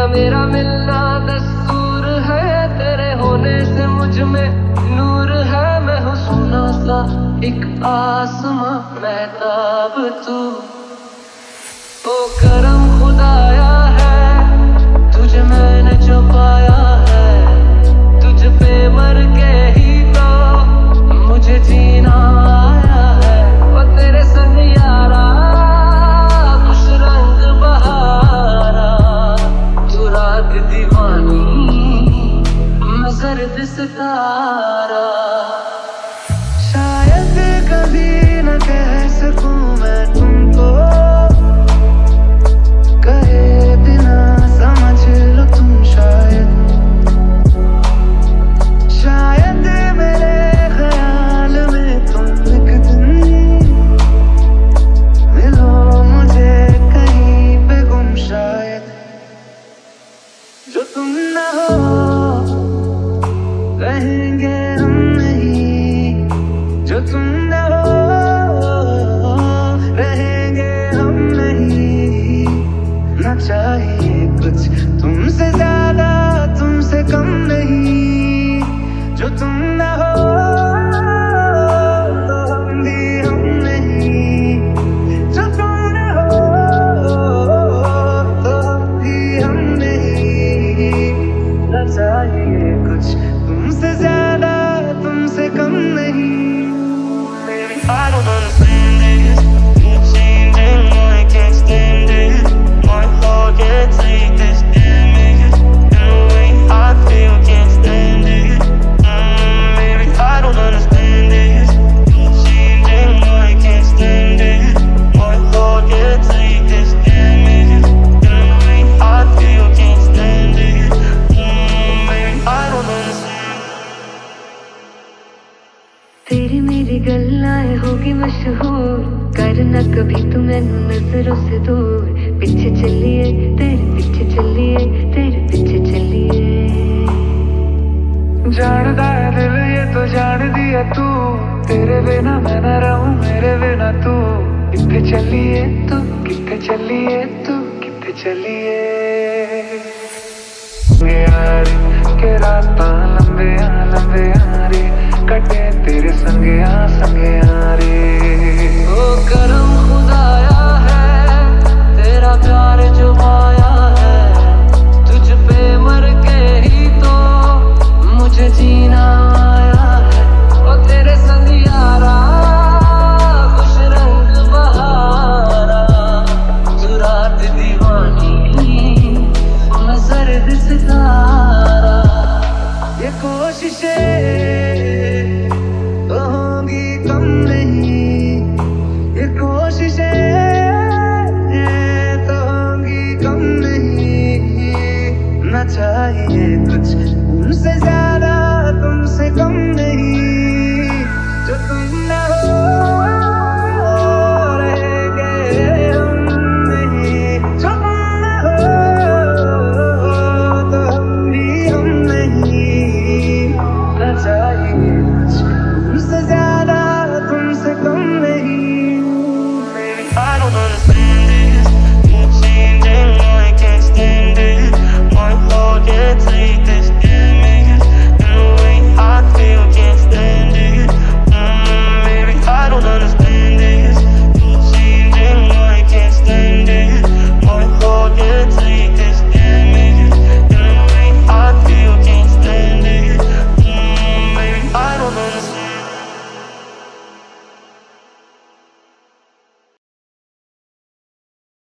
मेरा मिलना दस्तूर है, तेरे होने से मुझ में नूर है। मैं हूँ सोना सा एक आसमां महताब तू, ओ करम खुदाया है तुझे मैंने जो पाया है। तुझ पे मर के ही तो मुझे जीना आया है। वो तेरे संग यारा खुश रंग बहारा, तू रात दीवानी मैं जर्द सितारा। शायद कभी न कह सकूं मैं तुमको, कहे बिना समझ लो तुम शायद। शायद मेरे ख्याल में तुम एक दिन मिलो मुझे कहीं पे गुम शायद। जो तुम न हो रहेंगे हम नहीं, जो तुम न हो रहेंगे हम नहीं। ना चाहिए कुछ तुमसे ज्यादा तुमसे कम नहीं, जो तुम न हो तो हम भी हम नहीं। जो तुम न हो तो हम भी हम नहीं। ना चाहिए कुछ तुमसे ज्यादा तुमसे कम नहीं। Baby, I don't understand this. You're changing, I can't stand it. My heart can't take this damage, and the way I feel can't stand it. Baby, I don't understand this. You're changing, I can't stand it. My heart can't take this damage, and the way I feel can't stand it. Baby, I don't understand. तेरी मेरी गल्लाएं होगी मशहूर, करना कभी तू मैनू नजरों से दूर। पीछे चलिए तेरे पीछे चलिए, तेरे पीछे चलिए। जानदा है दिल ये तो जान दिया तू, तेरे बिना मैं न रहूं मेरे बिना तू। किथे चलिए तू, किथे चलिए तू, किथे चलिए। यारी के रातां लंबे रे, कटे तेरे संगे संगे